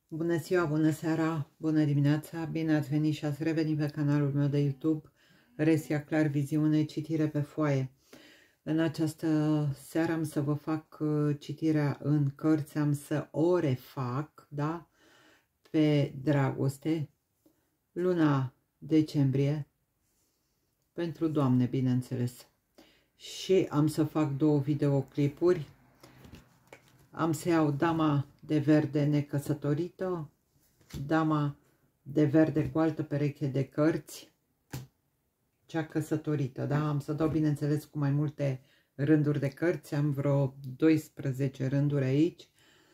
Bună ziua, bună seara, bună dimineața, bine ați venit și ați revenit pe canalul meu de YouTube, Resia Clar Viziune, citire pe foaie. În această seară am să vă fac citirea în cărți, am să o refac, da, pe dragoste, luna decembrie, pentru doamne, bineînțeles. Și am să fac două videoclipuri. Am să iau dama de verde necăsătorită, dama de verde cu altă pereche de cărți, cea căsătorită, da? Am să dau, bineînțeles, cu mai multe rânduri de cărți, am vreo 12 rânduri aici.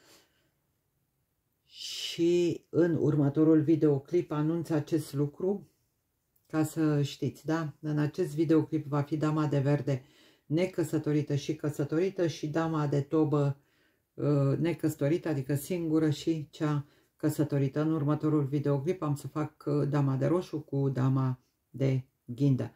Și în următorul videoclip anunț acest lucru, ca să știți, da? În acest videoclip va fi dama de verde necăsătorită și căsătorită și dama de tobă necăsătorită, adică singură, și cea căsătorită. În următorul videoclip am să fac dama de roșu cu dama de ghindă.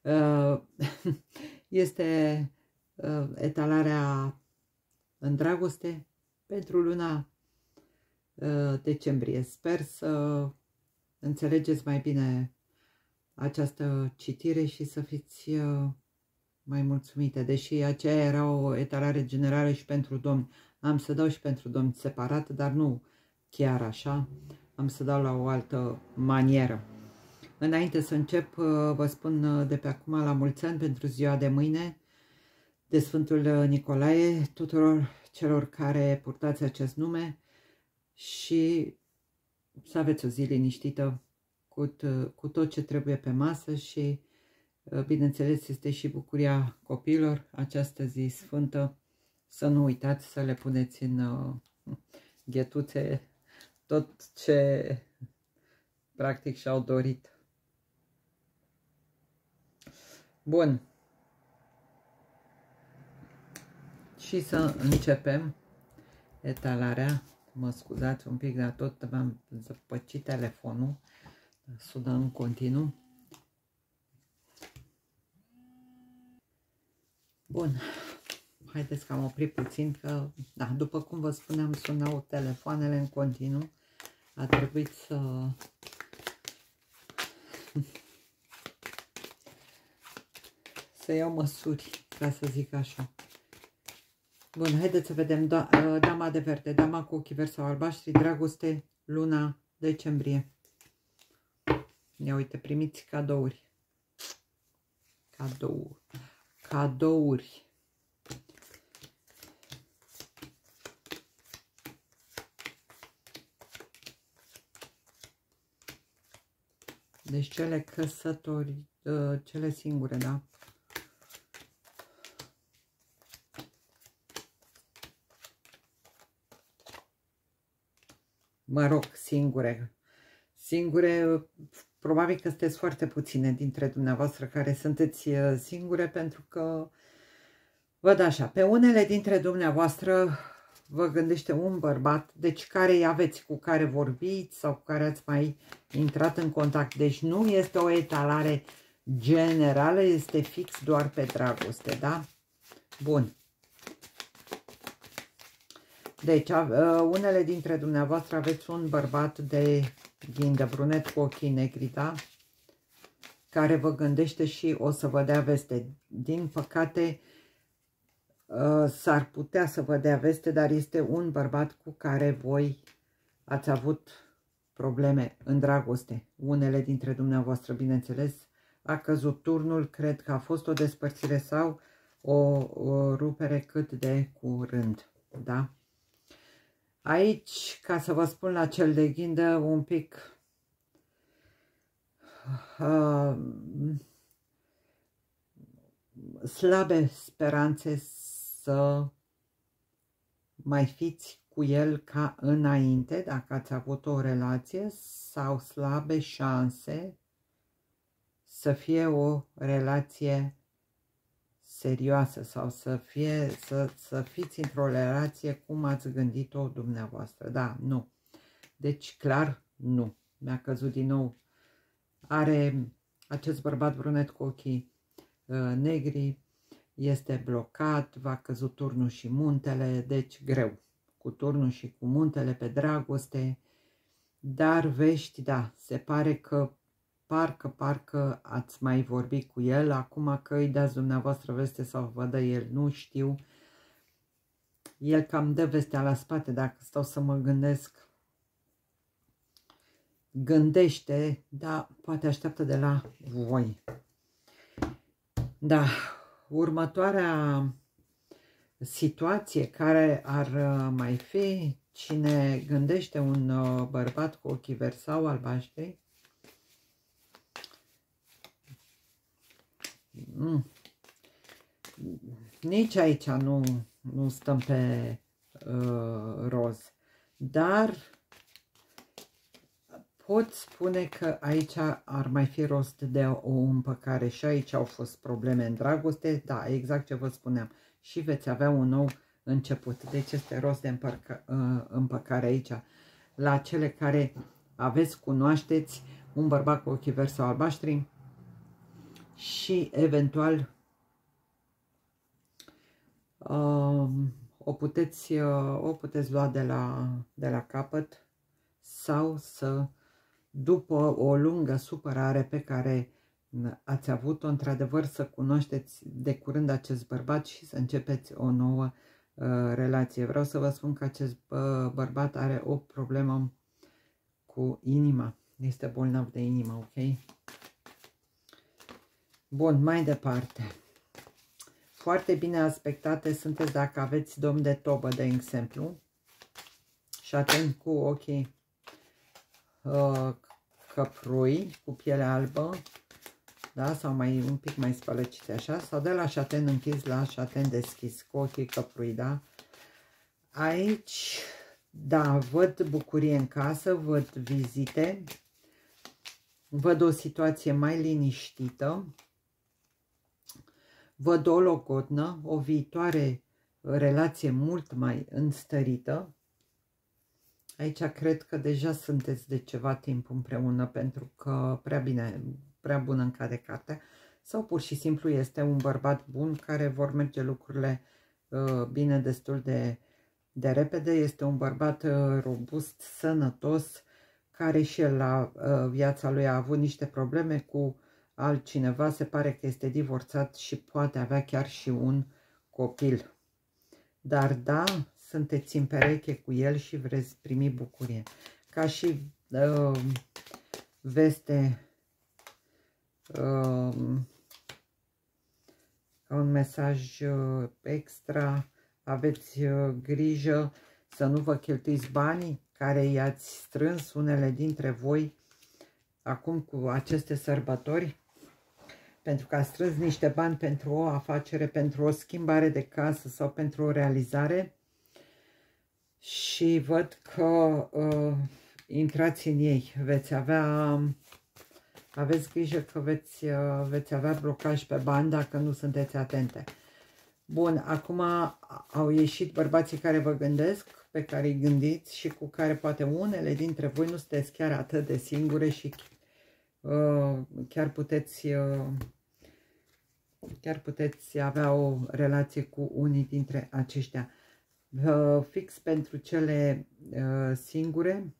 Este etalarea în dragoste pentru luna decembrie. Sper să înțelegeți mai bine această citire și să fiți mai mulțumite. Deși aceea era o etalare generală și pentru domni, am să dau și pentru domni separat, dar nu chiar așa. Am să dau la o altă manieră. Înainte să încep, vă spun de pe acum la mulți ani pentru ziua de mâine, de Sfântul Nicolae, tuturor celor care purtați acest nume și să aveți o zi liniștită cu tot ce trebuie pe masă și, bineînțeles, este și bucuria copiilor, această zi sfântă. Să nu uitați să le puneți în ghetuțe tot ce practic și-au dorit. Bun. Și să începem etalarea. Mă scuzați un pic, dar tot m-am zăpăcit telefonul. Sună în continuu. Bun. Haideți că am oprit puțin, că, da, după cum vă spuneam, sunau telefoanele în continuu. A trebuit să iau măsuri, ca să zic așa. Bun, haideți să vedem dama de verde, dama cu ochii verzi sau albaștri, dragoste, luna decembrie. Ia uite, primiți cadouri. Cadouri. Deci cele căsătorii, cele singure, da? Mă rog, singure. Singure, probabil că sunteți foarte puține dintre dumneavoastră care sunteți singure, pentru că, văd așa, pe unele dintre dumneavoastră vă gândește un bărbat, deci care îi aveți, cu care vorbiți sau cu care ați mai intrat în contact. Deci nu este o etalare generală, este fix doar pe dragoste, da? Bun. Deci, unele dintre dumneavoastră aveți un bărbat de ghindă, brunet cu ochii negri, da? Care vă gândește și o să vă dea veste. Din păcate, s-ar putea să vă dea veste, dar este un bărbat cu care voi ați avut probleme în dragoste. Unele dintre dumneavoastră, bineînțeles, a căzut turnul, cred că a fost o despărțire sau o rupere cât de curând, da? Aici, ca să vă spun la cel de ghindă, un pic slabe speranțe să mai fiți cu el ca înainte, dacă ați avut o relație, sau slabe șanse să fie o relație serioasă sau să fiți într-o relație cum ați gândit-o dumneavoastră. Da, nu. Deci, clar, nu. Mi-a căzut din nou. Are acest bărbat brunet cu ochii negri, este blocat, v-a căzut turnul și muntele, deci greu. Cu turnul și cu muntele pe dragoste, dar vești, da, se pare că parcă ați mai vorbit cu el, acum că îi dați dumneavoastră veste sau vă dă el, nu știu. El cam dă vestea la spate, dacă stau să mă gândesc. Gândește, da, poate așteaptă de la voi. Da, următoarea situație care ar mai fi, cine gândește un bărbat cu ochii verzi sau albaștri, nici aici nu stăm pe roz, dar pot spune că aici ar mai fi rost de o împăcare și aici au fost probleme în dragoste, da, exact ce vă spuneam, și veți avea un nou început, deci este rost de împăcare aici, la cele care aveți, cunoașteți un bărbat cu ochii verzi sau albaștri și eventual o puteți lua de la capăt sau să, după o lungă supărare pe care ați avut-o, într-adevăr să cunoașteți de curând acest bărbat și să începeți o nouă relație. Vreau să vă spun că acest bărbat are o problemă cu inima. Este bolnav de inimă, ok? Bun, mai departe. Foarte bine aspectate sunteți dacă aveți domn de tobă, de exemplu. Și atent cu ochii căprui, cu piele albă, da? Sau un pic mai spălăcite așa, sau de la șaten închis la șaten deschis, cu ochii căprui, da? Aici, da, văd bucurie în casă, văd vizite, văd o situație mai liniștită, văd o logodnă, o viitoare relație mult mai înstărită. Aici cred că deja sunteți de ceva timp împreună, pentru că prea bună îmi cade cartea, sau pur și simplu este un bărbat bun care vor merge lucrurile bine destul de repede. Este un bărbat robust, sănătos, care și el la viața lui a avut niște probleme cu altcineva, se pare că este divorțat și poate avea chiar și un copil. Dar da, sunteți în pereche cu el și vreți primi bucurie. Ca și veste, ca un mesaj extra, aveți grijă să nu vă cheltuiți banii care i-ați strâns unele dintre voi acum cu aceste sărbători, pentru că ați strâns niște bani pentru o afacere, pentru o schimbare de casă sau pentru o realizare și văd că intrați în ei. Aveți grijă că veți avea blocaj pe bani dacă nu sunteți atente. Bun, acum au ieșit bărbații care vă gândesc, pe care îi gândiți și cu care poate unele dintre voi nu sunteți chiar atât de singure și chiar puteți avea o relație cu unii dintre aceștia. Fix pentru cele singure,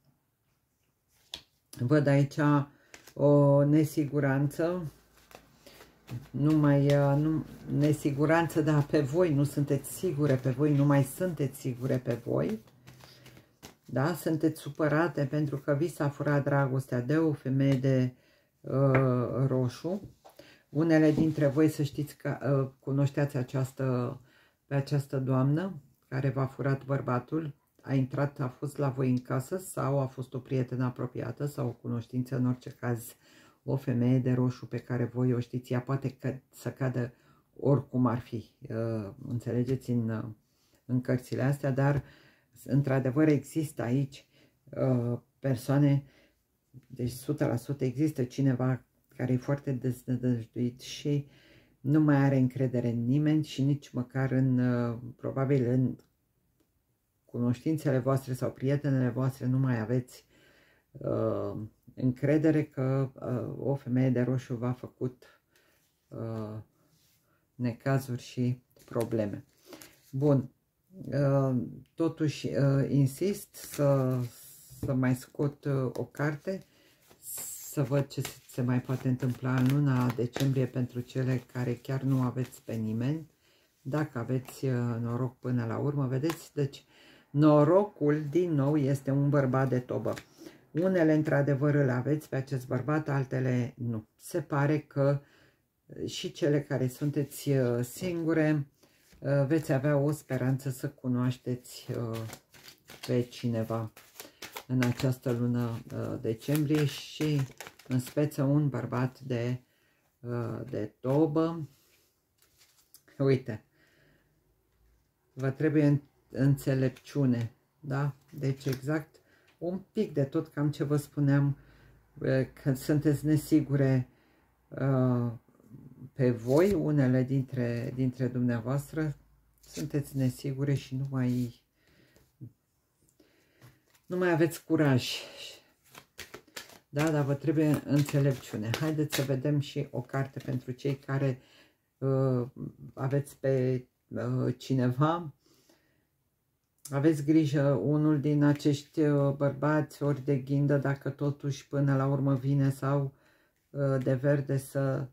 văd aici o nesiguranță, nesiguranță, dar pe voi nu sunteți sigure, pe voi nu mai sunteți sigure pe voi, da? Sunteți supărate pentru că vi s-a furat dragostea de o femeie de roșu. Unele dintre voi, să știți că cunoșteați pe această doamnă care v-a furat bărbatul, a fost la voi în casă sau a fost o prietenă apropiată sau o cunoștință, în orice caz o femeie de roșu pe care voi o știți, ea poate să cadă oricum ar fi, înțelegeți, în cărțile astea, dar într-adevăr există aici persoane, deci 100% există cineva care e foarte deznădăjduit și nu mai are încredere în nimeni și nici măcar probabil în cunoștințele voastre sau prietenele voastre nu mai aveți încredere că o femeie de roșu v-a făcut necazuri și probleme. Bun, totuși insist să mai scot o carte, să văd ce se mai poate întâmpla în luna decembrie pentru cele care chiar nu aveți pe nimeni. Dacă aveți noroc până la urmă, vedeți? Deci, norocul, din nou, este un bărbat de tobă. Unele, într-adevăr, îl aveți pe acest bărbat, altele nu. Se pare că și cele care sunteți singure veți avea o speranță să cunoașteți pe cineva în această lună decembrie și în speță un bărbat de tobă. Uite, vă trebuie înțelepciune, da? Deci exact un pic de tot cam ce vă spuneam, că sunteți nesigure pe voi, unele dintre dumneavoastră sunteți nesigure și nu mai aveți curaj. Da, dar vă trebuie înțelepciune. Haideți să vedem și o carte pentru cei care aveți pe cineva. Aveți grijă, unul din acești bărbați ori de ghindă, dacă totuși până la urmă vine, sau de verde, să...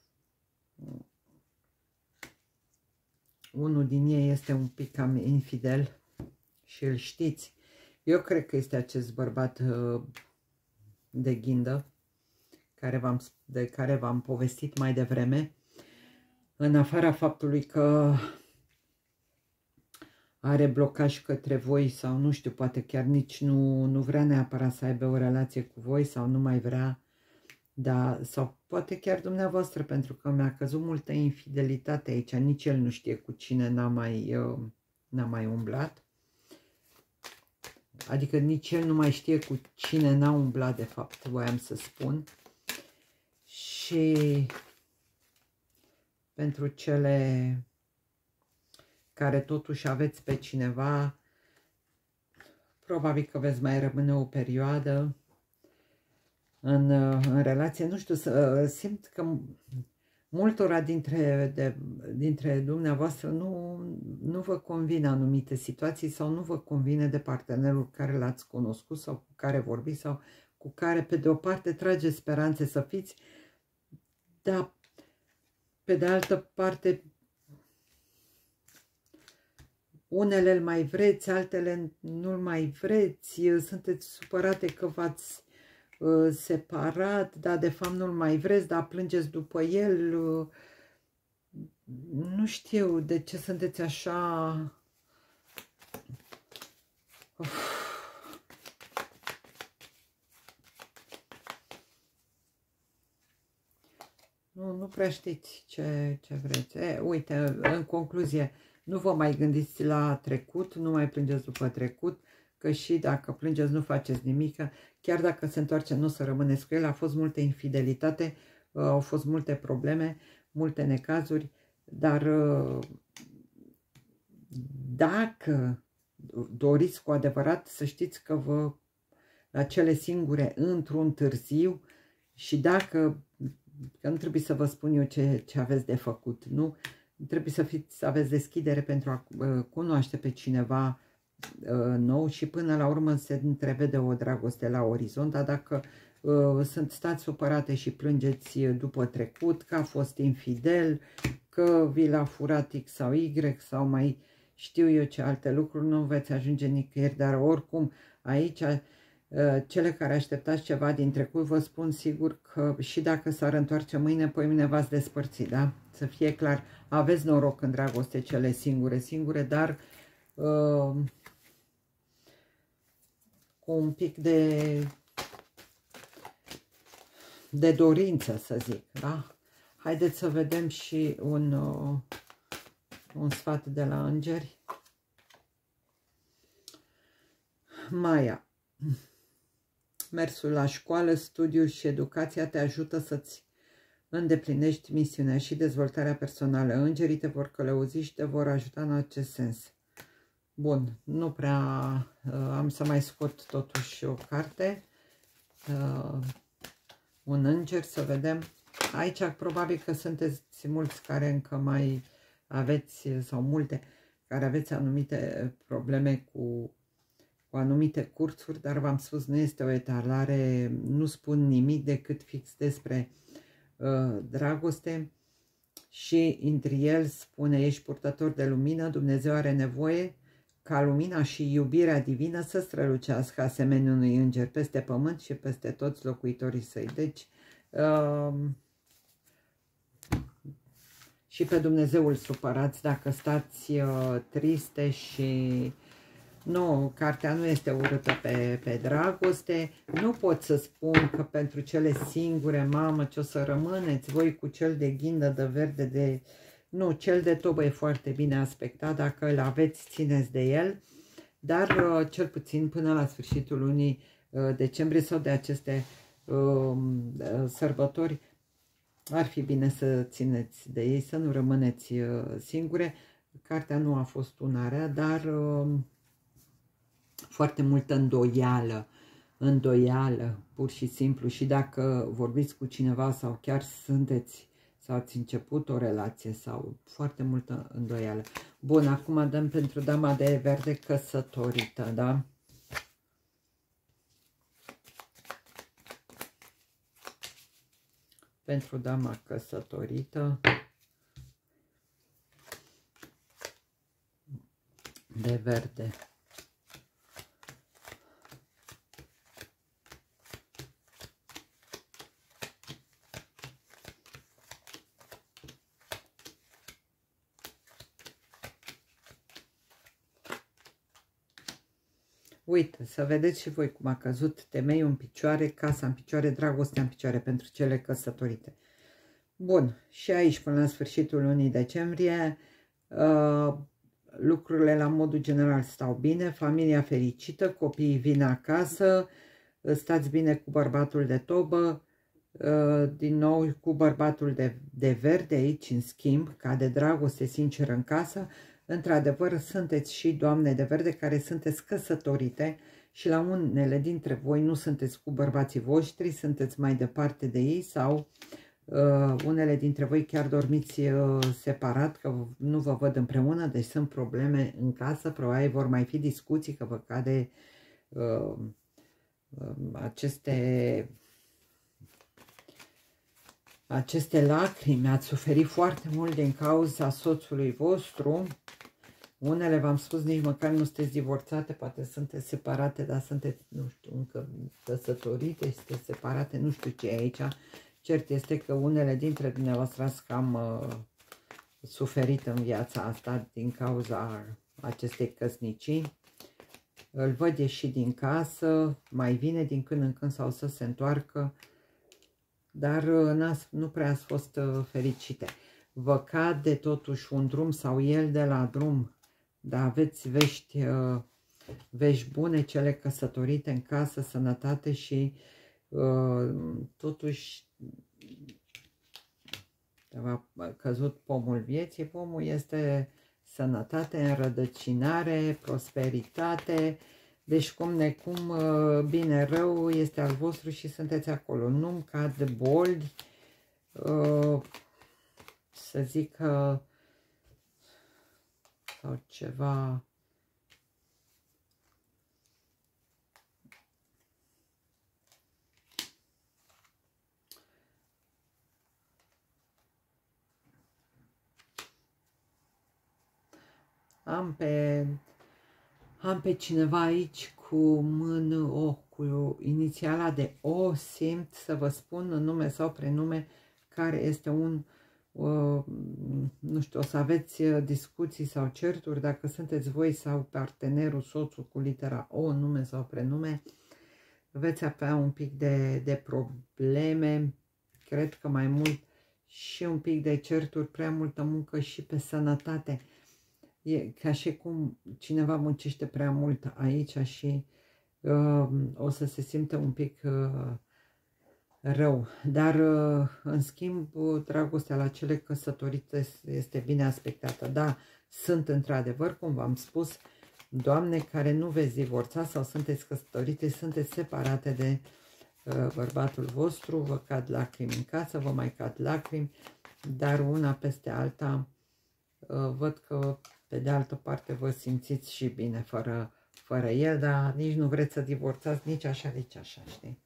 Unul din ei este un pic cam infidel și îl știți. Eu cred că este acest bărbat de ghindă de care v-am povestit mai devreme, în afara faptului că are blocaj către voi sau nu știu, poate chiar nici nu vrea neapărat să aibă o relație cu voi sau nu mai vrea, da, sau poate chiar dumneavoastră, pentru că mi-a căzut multă infidelitate aici, nici el nu știe cu cine n-a mai umblat. Adică nici el nu mai știe cu cine n-a umblat, de fapt, voiam să spun. Și pentru cele care totuși aveți pe cineva, probabil că veți mai rămâne o perioadă în relație. Nu știu, simt că multora dintre dumneavoastră nu vă convine anumite situații sau nu vă convine de partenerul care l-ați cunoscut sau cu care vorbiți sau cu care, pe de o parte, trageți speranțe să fiți, dar pe de altă parte unele îl mai vreți, altele nu-l mai vreți, sunteți supărate că v-ați separat, dar de fapt nu-l mai vreți, dar plângeți după el. Nu știu de ce sunteți așa. Nu prea știți ce vreți. Uite, în concluzie, nu vă mai gândiți la trecut, nu mai plângeți după trecut, că și dacă plângeți nu faceți nimic, chiar dacă se întoarce nu o să rămâneți cu el. A fost multă infidelitate, au fost multe probleme, multe necazuri, dar dacă doriți cu adevărat, să știți că la cele singure într-un târziu, și dacă, că nu trebuie să vă spun eu ce aveți de făcut, nu? Trebuie să aveți deschidere pentru a cunoaște pe cineva nou și până la urmă se întrevede o dragoste la orizont. Dar dacă stați supărate și plângeți după trecut, că a fost infidel, că vi l-a furat X sau Y sau mai știu eu ce alte lucruri, nu veți ajunge nicăieri. Dar oricum aici, cele care așteptați ceva din trecut, vă spun sigur că și dacă s-ar întoarce mâine, poimâine v-ați despărți, da? Să fie clar, aveți noroc în dragoste cele singure, dar cu un pic de dorință, să zic, da? Haideți să vedem și un sfat de la îngeri. Maia. Mersul la școală, studiul și educația te ajută să-ți îndeplinești misiunea și dezvoltarea personală. Îngerii te vor călăuzi și te vor ajuta în acest sens. Bun, nu prea am să mai scot totuși o carte. Un înger, să vedem. Aici probabil că sunteți mulți care încă mai aveți, sau multe, care aveți anumite probleme cu anumite cursuri, dar v-am spus, nu este o etalare, nu spun nimic decât fix despre dragoste și între el spune, ești purtător de lumină, Dumnezeu are nevoie ca lumina și iubirea divină să strălucească asemenea unui înger peste pământ și peste toți locuitorii săi. Deci, și pe Dumnezeu îl supărați dacă stați triste și... Nu, cartea nu este urâtă pe dragoste. Nu pot să spun că pentru cele singure, mamă, ce o să rămâneți voi cu cel de ghindă, de verde, de... Nu, cel de tobă e foarte bine aspectat, dacă îl aveți, țineți de el. Dar cel puțin până la sfârșitul lunii decembrie sau de aceste sărbători, ar fi bine să țineți de ei, să nu rămâneți singure. Cartea nu a fost una rea, dar foarte multă îndoială, pur și simplu. Și dacă vorbiți cu cineva sau chiar sunteți sau ați început o relație sau foarte multă îndoială. Bun, acum dăm pentru dama de verde căsătorită, da? Pentru dama căsătorită de verde. Uite, să vedeți și voi cum a căzut temeiul în picioare, casa în picioare, dragostea în picioare pentru cele căsătorite. Bun, și aici până la sfârșitul lunii decembrie lucrurile la modul general stau bine, familia fericită, copiii vin acasă, stați bine cu bărbatul de tobă, din nou cu bărbatul de verde aici în schimb, ca de dragoste sinceră în casă. Într-adevăr, sunteți și doamne de verde care sunteți căsătorite și la unele dintre voi nu sunteți cu bărbații voștri, sunteți mai departe de ei sau unele dintre voi chiar dormiți separat, că nu vă văd împreună, deci sunt probleme în casă, probabil vor mai fi discuții, că vă cade aceste lacrimi, ați suferit foarte mult din cauza soțului vostru. Unele, v-am spus, nici măcar nu sunteți divorțate, poate sunteți separate, dar sunteți, nu știu, încă căsătorite, sunteți separate, nu știu ce e aici. Cert este că unele dintre dumneavoastră ați cam suferit în viața asta din cauza acestei căsnicii. Îl văd ieși din casă, mai vine din când în când sau să se întoarcă, dar nu prea ați fost fericite. Vă cade totuși un drum sau el de la drum, dar aveți vești bune, cele căsătorite în casă, sănătate și totuși v-a căzut pomul vieții. Pomul este sănătate, înrădăcinare, prosperitate. Deci cum necum, bine rău este al vostru și sunteți acolo. Nu-mi cad boli, să zic că, sau ceva. Am pe cineva aici cu mână, cu inițiala de O, simt să vă spun în nume sau prenume care este nu știu, o să aveți discuții sau certuri, dacă sunteți voi sau partenerul, soțul cu litera O, nume sau prenume, veți avea un pic de probleme, cred că mai mult, și un pic de certuri, prea multă muncă și pe sănătate. E ca și cum cineva muncește prea mult aici și o să se simtă un pic rău. Dar, în schimb, dragostea la cele căsătorite este bine aspectată. Da, sunt într-adevăr, cum v-am spus, doamne care nu veți divorța sau sunteți căsătorite, sunteți separate de bărbatul vostru, vă cad lacrimi în casă, vă mai cad lacrimi, dar una peste alta văd că pe de altă parte vă simțiți și bine, fără el, dar nici nu vreți să divorțați, nici așa, nici așa, știi?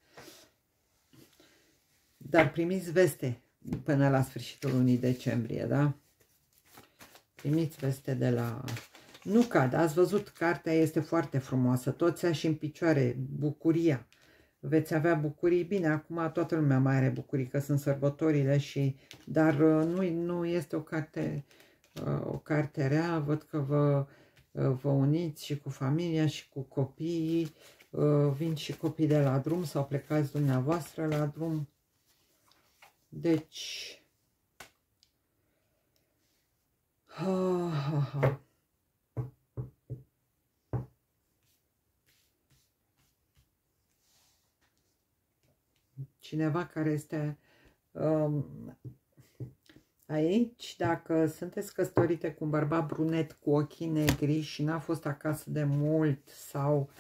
Dar primiți veste până la sfârșitul lunii decembrie, da? Primiți veste de la... Nu cad, ați văzut, cartea este foarte frumoasă, toți și în picioare, bucuria. Veți avea bucurii, bine, acum toată lumea mai are bucurii, că sunt sărbătorile și... Dar nu este o carte rea, văd că vă uniți și cu familia și cu copiii, vin și copii de la drum sau plecați dumneavoastră la drum. Deci... Cineva care este aici, dacă sunteți căsătorite cu un bărbat brunet cu ochii negri și n-a fost acasă de mult sau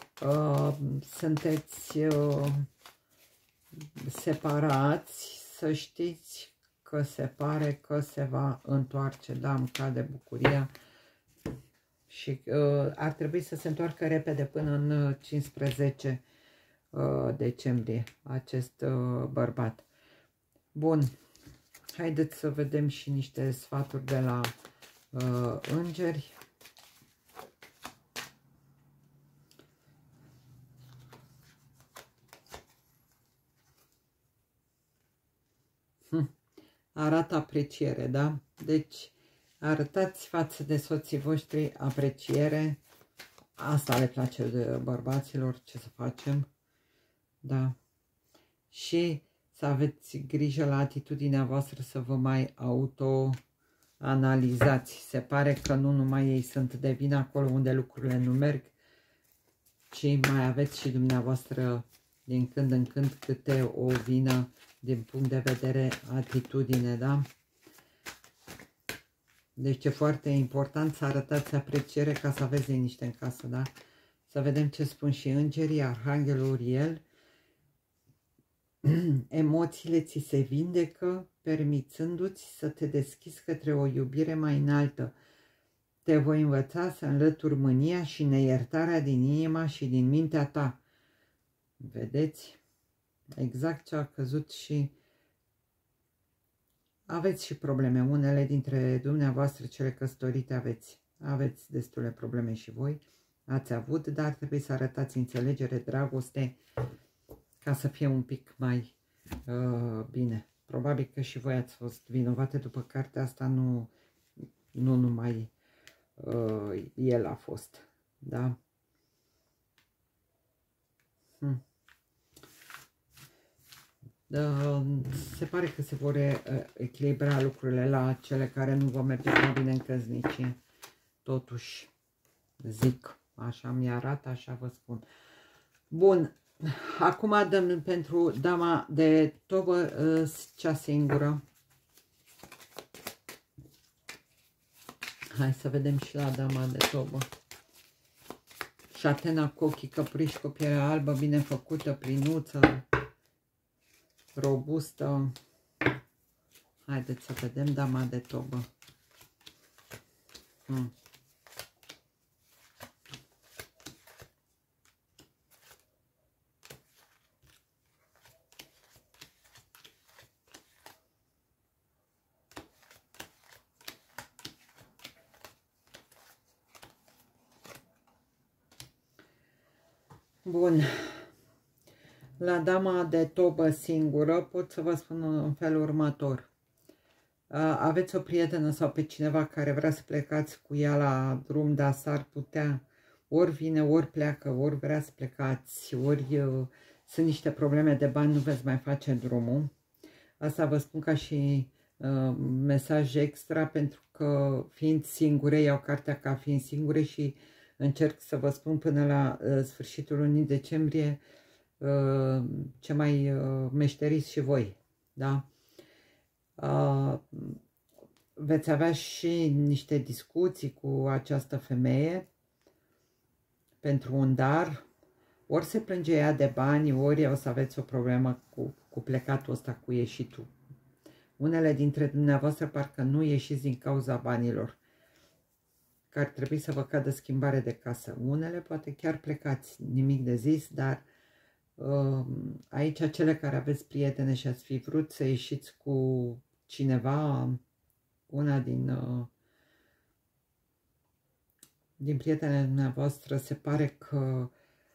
sunteți separați, să știți că se pare că se va întoarce, da, îmi cade bucuria și ar trebui să se întoarcă repede până în 15 decembrie acest bărbat. Bun, haideți să vedem și niște sfaturi de la îngeri. Arată apreciere, da? Deci arătați față de soții voștri apreciere. Asta le place de bărbaților, ce să facem? Da. Și să aveți grijă la atitudinea voastră să vă mai autoanalizați. Se pare că nu numai ei sunt de vină acolo unde lucrurile nu merg, ci mai aveți și dumneavoastră din când în când câte o vină din punct de vedere atitudine, da? Deci e foarte important să arătați apreciere ca să aveți liniște în casă, da? Să vedem ce spun și îngerii, Arhanghelul Uriel. Emoțiile ți se vindecă, permițându-ți să te deschizi către o iubire mai înaltă. Te voi învăța să înlături mânia și neiertarea din inima și din mintea ta. Vedeți? Exact ce a căzut și aveți și probleme. Unele dintre dumneavoastră, cele căsătorite, aveți destule probleme și voi. Ați avut, dar trebuie să arătați înțelegere, dragoste, ca să fie un pic mai bine. Probabil că și voi ați fost vinovate după cartea asta, nu numai el a fost, da? Se pare că se vor echilibra lucrurile la cele care nu vor merge prea bine în căsnicie. Totuși, zic, așa mi arată, așa vă spun. Bun, acum dăm pentru dama de tobă cea singură. Hai să vedem și la dama de tobă. Șatena cu ochii căpriși, cu pielea albă, bine făcută, plinuță, robustă. Haideți să vedem dama de tobă. Bun. La dama de tobă singură pot să vă spun în felul următor. Aveți o prietenă sau pe cineva care vrea să plecați cu ea la drum, dar s-ar putea, ori vine, ori pleacă, ori vrea să plecați, ori sunt niște probleme de bani, nu veți mai face drumul. Asta vă spun ca și mesaj extra, pentru că fiind singure, iau cartea ca fiind singure și încerc să vă spun până la sfârșitul lunii decembrie ce mai meșteriți și voi, da? Veți avea și niște discuții cu această femeie pentru un dar, ori se plânge ea de bani, ori o să aveți o problemă cu plecatul ăsta, cu ieșitul. Unele dintre dumneavoastră parcă nu ieșiți din cauza banilor. că ar trebui să vă cadă schimbare de casă. Unele poate chiar plecați, nimic de zis, dar aici cele care aveți prietene și ați fi vrut să ieșiți cu cineva, una din prietenele dumneavoastră, se pare că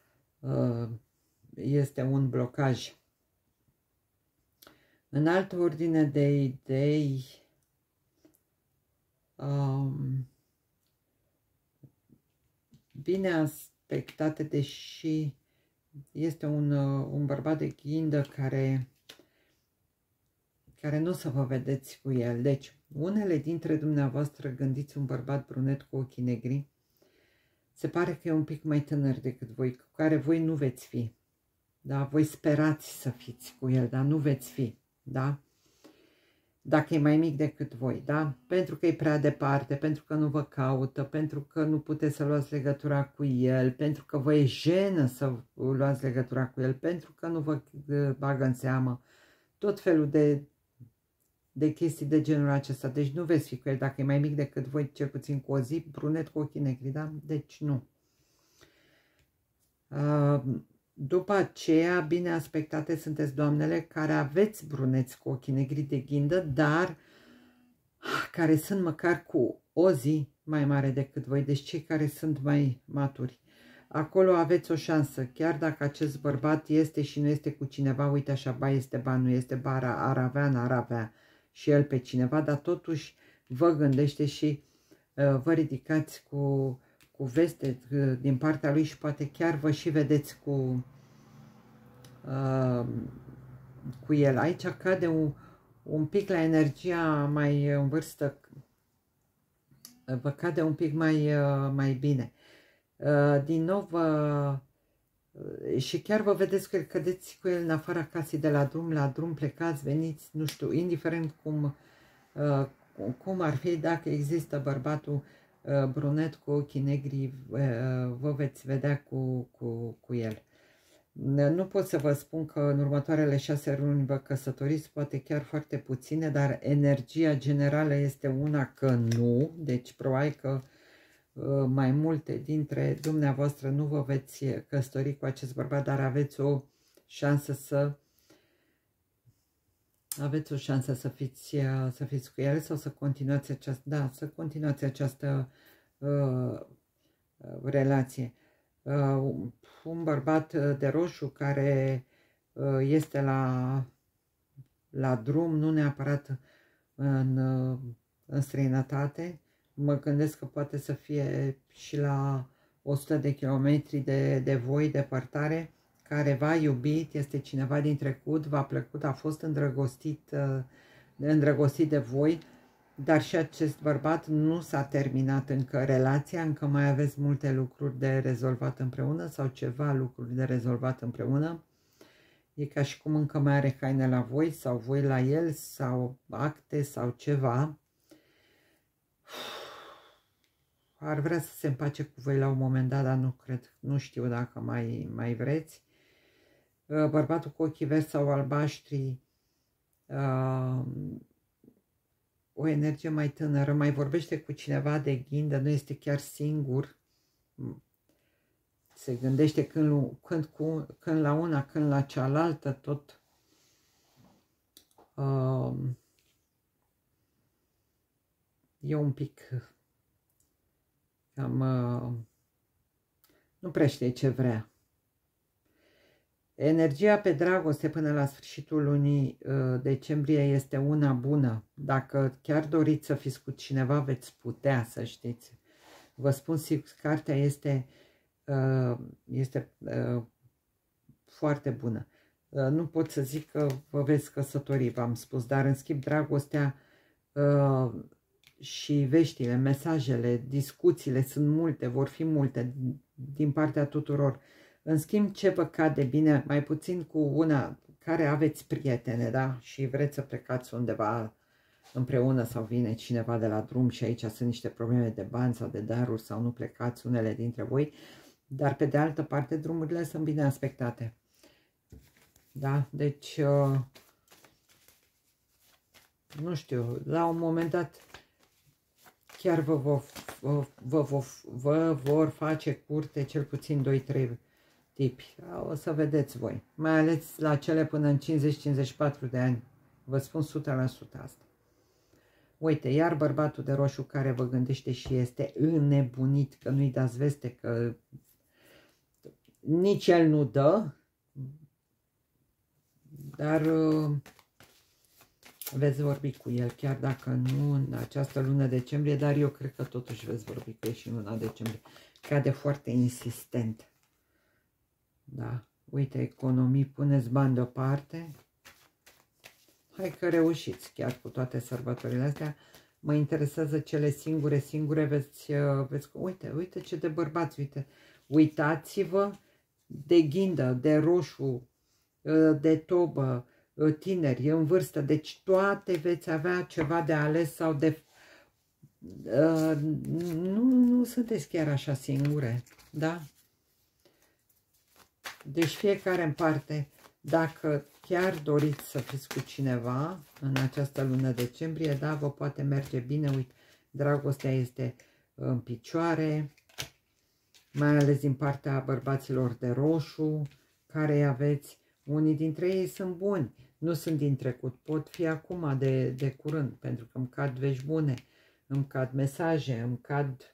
este un blocaj. În altă ordine de idei, bine aspectate, deși este un bărbat de ghindă care nu o să vă vedeți cu el. Deci, unele dintre dumneavoastră gândiți un bărbat brunet cu ochii negri, se pare că e un pic mai tânăr decât voi, cu care voi nu veți fi. Da? Voi sperați să fiți cu el, dar nu veți fi. Da? Dacă e mai mic decât voi, da? Pentru că e prea departe, pentru că nu vă caută, pentru că nu puteți să luați legătura cu el, pentru că vă e jenă să luați legătura cu el, pentru că nu vă bagă în seamă, tot felul de chestii de genul acesta. Deci nu veți fi cu el dacă e mai mic decât voi, cel puțin cu o zi, brunet cu ochii negri, da? Deci nu. După aceea, bine aspectate sunteți doamnele care aveți bruneți cu ochii negri de ghindă, dar care sunt măcar cu o zi mai mare decât voi, deci cei care sunt mai maturi. Acolo aveți o șansă, chiar dacă acest bărbat este și nu este cu cineva, uite așa, ba este, ba nu este, ba ar avea, n-ar avea și el pe cineva, dar totuși vă gândește și vă ridicați cu veste din partea lui și poate chiar vă și vedeți cu el. Aici cade un pic la energia mai în vârstă, vă cade un pic mai bine. Din nou și chiar vă vedeți că cădeți cu el în afara casei, de la drum, plecați, veniți, nu știu, indiferent cum ar fi, dacă există bărbatul brunet cu ochii negri, vă veți vedea cu el. Nu pot să vă spun că în următoarele 6 luni vă căsătoriți, poate chiar foarte puține, dar energia generală este una că nu, deci probabil că mai multe dintre dumneavoastră nu vă veți căsători cu acest bărbat, dar aveți o șansă să fiți cu el sau să continuați această relație. Un bărbat de roșu care este la drum, nu neapărat în străinătate, mă gândesc că poate să fie și la 100 de kilometri de voi departare, care v-a iubit, este cineva din trecut, v-a plăcut, a fost îndrăgostit de voi, dar și acest bărbat nu s-a terminat încă relația, încă mai aveți multe lucruri de rezolvat împreună sau ceva lucruri de rezolvat împreună. E ca și cum încă mai are haine la voi sau voi la el sau acte sau ceva. Ar vrea să se împace cu voi la un moment dat, dar nu cred, nu știu dacă mai vreți. Bărbatul cu ochii verzi sau albaștri, o energie mai tânără, mai vorbește cu cineva de ghindă, nu este chiar singur, se gândește când la una, când la cealaltă, tot e un pic cam nu prea știe ce vrea. Energia pe dragoste până la sfârșitul lunii decembrie este una bună. Dacă chiar doriți să fiți cu cineva, veți putea, să știți. Vă spun sigur, cartea este foarte bună. Nu pot să zic că vă veți căsători, v-am spus, dar în schimb dragostea și veștile, mesajele, discuțiile sunt multe, vor fi multe din partea tuturor. În schimb, ce vă cade bine, mai puțin cu una care aveți prietene, da? Și vreți să plecați undeva împreună sau vine cineva de la drum și aici sunt niște probleme de bani sau de daruri sau nu plecați unele dintre voi, dar pe de altă parte drumurile sunt bine aspectate. Da? Deci, nu știu, la un moment dat chiar vă vor face curte cel puțin 2-3 tipi. O să vedeți voi. Mai ales la cele până în 50-54 de ani. Vă spun 100% asta. Uite, iar bărbatul de roșu care vă gândește și este înnebunit, că nu-i dați veste, că nici el nu dă, dar veți vorbi cu el, chiar dacă nu în această lună decembrie, dar eu cred că totuși veți vorbi cu el și în luna decembrie. Cade foarte insistent. Da, uite, economii, puneți bani deoparte. Hai că reușiți, chiar cu toate sărbătorile astea. Mă interesează cele singure, veți uite ce de bărbați, uite. Uitați-vă de ghindă, de roșu, de tobă, tineri, în vârstă, deci toate veți avea ceva de ales sau de... nu sunteți chiar așa singure, da? Deci fiecare în parte, dacă chiar doriți să fiți cu cineva în această lună decembrie, da, vă poate merge bine, uite, dragostea este în picioare, mai ales din partea bărbaților de roșu, care aveți, unii dintre ei sunt buni, nu sunt din trecut, pot fi acum de curând, pentru că îmi cad vești bune, îmi cad mesaje, îmi cad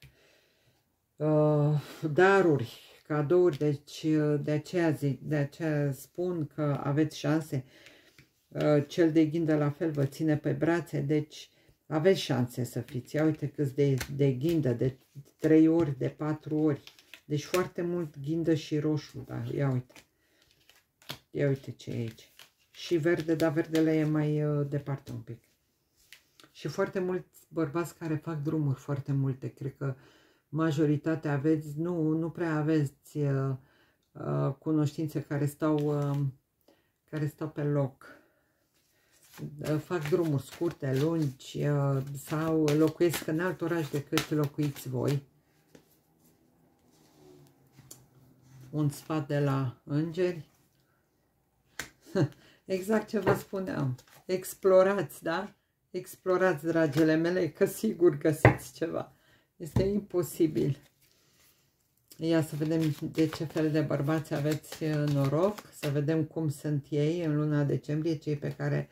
daruri, cadouri, deci de aceea spun că aveți șanse. Cel de ghindă la fel vă ține pe brațe, deci aveți șanse să fiți. Ia uite câți de ghindă, de 3 ori, de 4 ori. Deci foarte mult ghindă și roșu, da, ia uite. Ia uite ce e aici. Și verde, dar verdele e mai departe un pic. Și foarte mulți bărbați care fac drumuri, foarte multe, cred că majoritatea aveți, nu prea aveți cunoștințe care stau pe loc. Fac drumuri scurte, lungi sau locuiesc în alt oraș decât locuiți voi. Un sfat de la îngeri. Exact ce vă spuneam. Explorați, da? Explorați, dragele mele, că sigur găsiți ceva. Este imposibil. Ia să vedem de ce fel de bărbați aveți noroc, să vedem cum sunt ei în luna decembrie, cei pe care,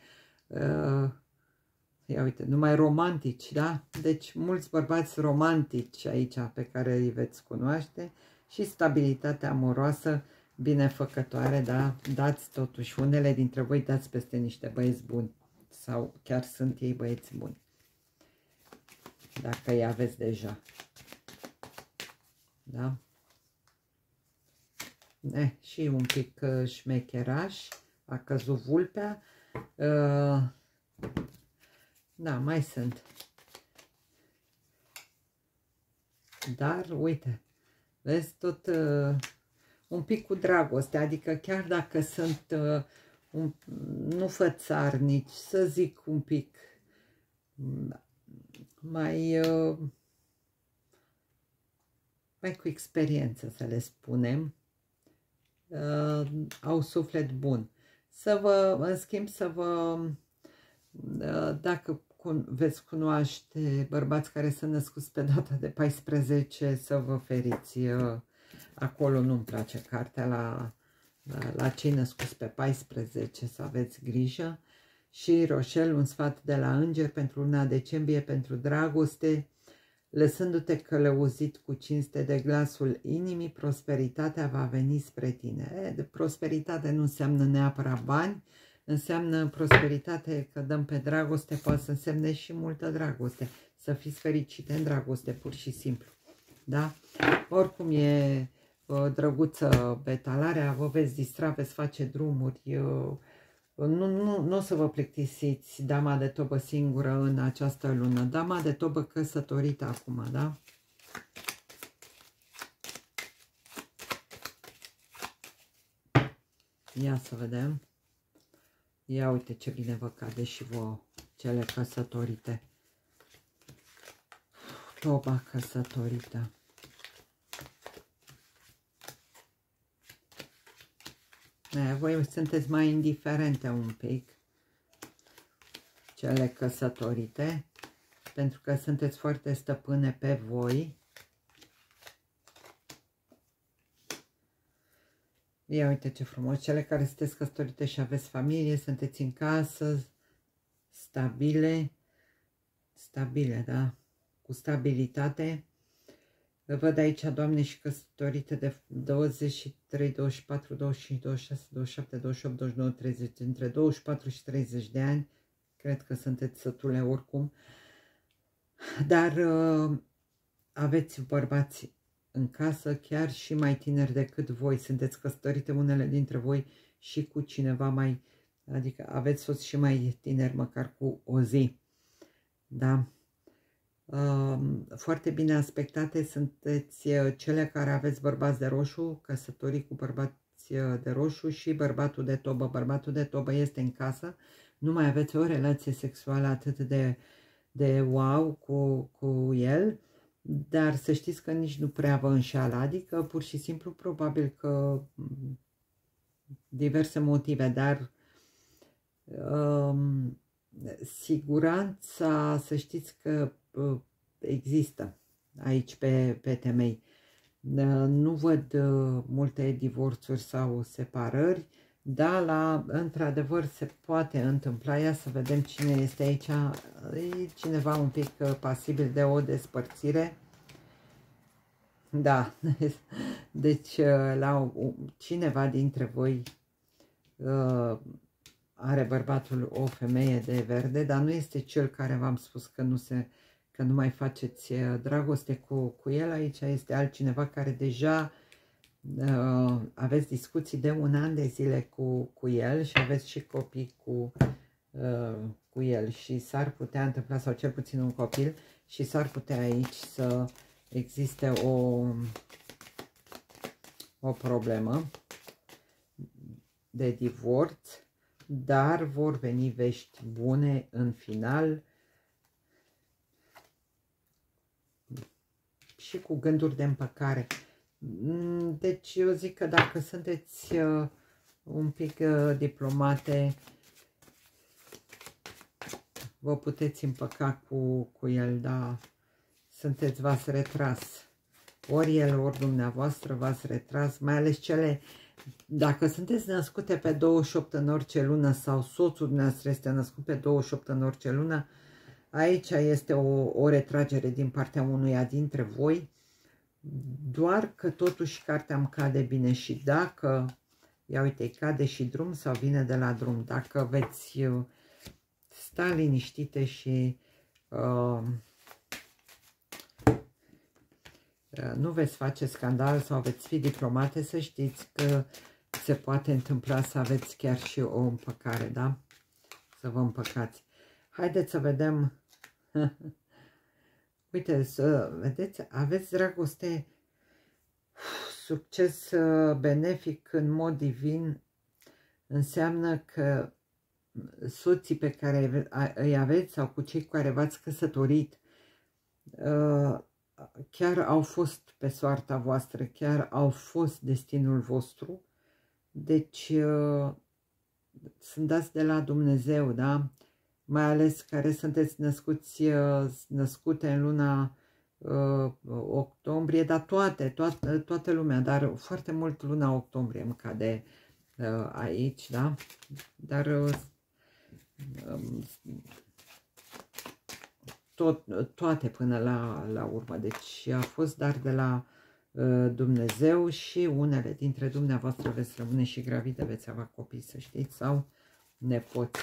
ia uite, numai romantici, da? Deci mulți bărbați romantici aici pe care îi veți cunoaște și stabilitatea amoroasă binefăcătoare, da? Dați totuși, unele dintre voi dați peste niște băieți buni sau chiar sunt ei băieți buni, dacă îi aveți deja. Da? Și un pic șmecheraș, a căzut vulpea. Da, mai sunt. Dar, uite, vezi, tot un pic cu dragoste, adică chiar dacă sunt nu fățarnici, să zic un pic mai cu experiență, să le spunem, au suflet bun. În schimb, dacă veți cunoaște bărbați care sunt născuți pe data de 14, să vă feriți. Acolo nu-mi place cartea, la cei născuți pe 14, să aveți grijă. Și Roșel, un sfat de la înger pentru luna decembrie, pentru dragoste. Lăsându-te călăuzit cu cinste de glasul inimii, prosperitatea va veni spre tine. De prosperitate nu înseamnă neapărat bani, înseamnă prosperitate că dăm pe dragoste, poate să însemne și multă dragoste. Să fiți fericite în dragoste, pur și simplu. Da? Oricum e drăguță betalarea, vă veți distra, veți face drumuri. Nu o să vă plictisiți, dama de tobă singură în această lună. Dama de tobă căsătorită acum, da? Ia să vedem. Ia uite ce bine vă cade și vouă, cele căsătorite. Toba căsătorită. Voi sunteți mai indiferente un pic, cele căsătorite. pentru că sunteți foarte stăpâne pe voi. Ia uite ce frumos, cele care sunteți căsătorite și aveți familie, sunteți în casă, stabile, da, cu stabilitate. Văd aici, Doamne, și căsătorite de 23, 24, 25, 26, 27, 28, 29, 30, între 24 și 30 de ani. Cred că sunteți sătule oricum. Dar aveți bărbați în casă, chiar și mai tineri decât voi. Sunteți căsătorite unele dintre voi și cu cineva mai, adică aveți soț și mai tineri, măcar cu o zi. Da? Foarte bine aspectate sunteți cele care aveți bărbați de roșu, căsătorii cu bărbați de roșu și bărbatul de tobă. Bărbatul de tobă este în casă, nu mai aveți o relație sexuală atât de wow cu el, dar să știți că nici nu prea vă înșeală, adică pur și simplu probabil că diverse motive, dar siguranța, să știți că există aici pe temei. Nu văd multe divorțuri sau separări, dar într-adevăr se poate întâmpla. Ia să vedem cine este aici. E cineva un pic pasibil de o despărțire. Da, deci cineva dintre voi are bărbatul o femeie de verde, dar nu este cel care v-am spus că nu mai faceți dragoste cu el. Aici este altcineva care deja aveți discuții de 1 an de zile cu el și aveți și copii cu el și s-ar putea întâmpla, sau cel puțin un copil, și s-ar putea aici să existe o problemă de divorț, dar vor veni vești bune în final și cu gânduri de împăcare. Deci eu zic că dacă sunteți un pic diplomate, vă puteți împăca cu el, da, v-ați retras. Ori el, ori dumneavoastră v-ați retras, mai ales dacă sunteți născute pe 28 în orice lună sau soțul dumneavoastră este născut pe 28 în orice lună, aici este o retragere din partea unuia dintre voi, doar că totuși cartea îmi cade bine și dacă, ia uite, îi cade și drum sau vine de la drum, dacă veți sta liniștite și nu veți face scandal sau veți fi diplomate, să știți că se poate întâmpla să aveți chiar și o împăcare, da? Să vă împăcați. Haideți să vedem. Uite, să vedeți, aveți dragoste, succes benefic în mod divin, înseamnă că soții pe care îi aveți sau cu cei cu care v-ați căsătorit chiar au fost pe soarta voastră, chiar au fost destinul vostru, deci sunt dați de la Dumnezeu, da? Mai ales care sunteți născute în luna octombrie, dar toată lumea, dar foarte mult luna octombrie îmi cade aici, da? Dar toate până la urmă, deci a fost dar de la Dumnezeu și unele dintre dumneavoastră veți rămâne și gravide, veți avea copii, să știți, sau nepoți.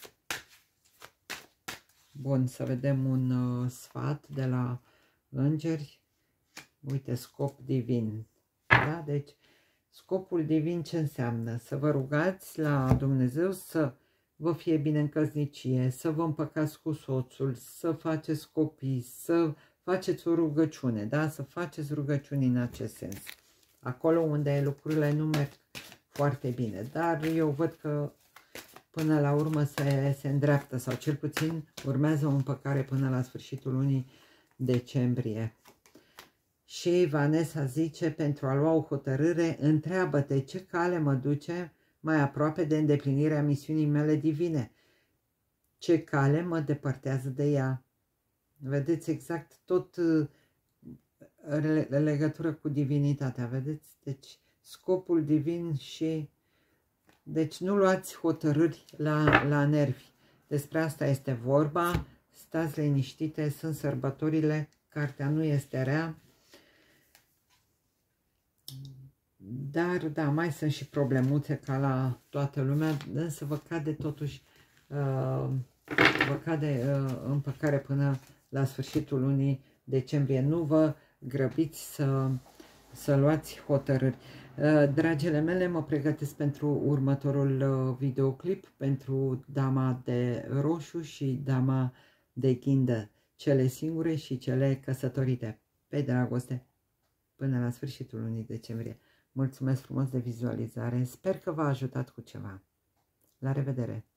Bun, să vedem un sfat de la îngeri. Uite, scop divin. Da? Deci, scopul divin ce înseamnă? Să vă rugați la Dumnezeu să vă fie bine în căsnicie, să vă împăcați cu soțul, să faceți copii, să faceți o rugăciune, da? Să faceți rugăciuni în acest sens. Acolo unde lucrurile nu merg foarte bine, dar eu văd că până la urmă se îndreaptă, sau cel puțin urmează o împăcare până la sfârșitul lunii decembrie. Și Vanessa zice, pentru a lua o hotărâre, întreabă-te ce cale mă duce mai aproape de îndeplinirea misiunii mele divine, ce cale mă depărtează de ea. Vedeți exact tot legătură cu divinitatea, vedeți? Deci scopul divin și... Deci nu luați hotărâri la nervi. Despre asta este vorba. Stați liniștite, sunt sărbătorile, cartea nu este rea. Dar, da, mai sunt și problemuțe ca la toată lumea, însă vă cade totuși, vă cade împăcare până la sfârșitul lunii decembrie. Nu vă grăbiți să luați hotărâri. Dragile mele, mă pregătesc pentru următorul videoclip, pentru dama de roșu și dama de ghindă, cele singure și cele căsătorite, pe dragoste, până la sfârșitul lunii decembrie. Mulțumesc frumos de vizualizare, sper că v-a ajutat cu ceva. La revedere!